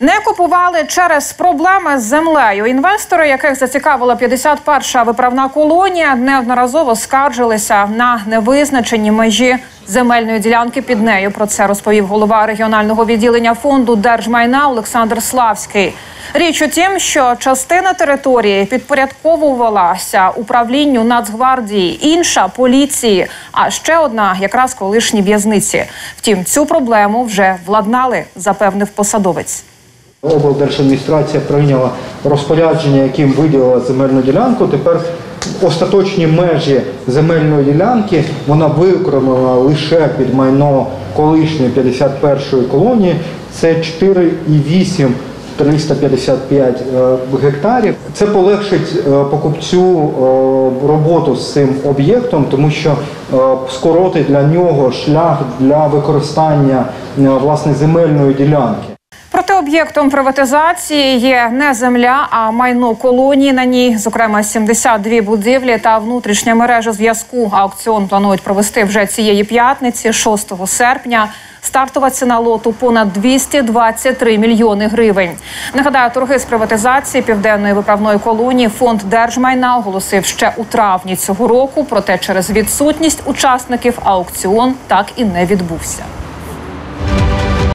Не купували через проблеми з землею. Інвестори, яких зацікавила 51-ша виправна колонія, неодноразово скаржилися на невизначені межі земельної ділянки під нею. Про це розповів голова регіонального відділення фонду держмайна Олександр Славський. Річ у тім, що частина території підпорядковувалася управлінню Нацгвардії, інша – поліції, а ще одна – якраз колишні в'язниці. Втім, цю проблему вже владнали, запевнив посадовець. Облдержадміністрація прийняла розпорядження, яким виділила земельну ділянку. Тепер остаточні межі земельної ділянки вона виконала лише під майно колишньої 51-ї колонії. Це 4,8 355 гектарів. Це полегшить покупцю роботу з цим об'єктом, тому що скоротить для нього шлях для використання власне земельної ділянки. Проте об'єктом приватизації є не земля, а майно колонії на ній, зокрема 72 будівлі та внутрішня мережа зв'язку. Аукціон планують провести вже цієї п'ятниці, 6 серпня. Стартова ціна лоту – понад 223 мільйони гривень. Нагадаю, торги з приватизації Південної виправної колонії фонд держмайна оголосив ще у травні цього року. Проте через відсутність учасників аукціон так і не відбувся.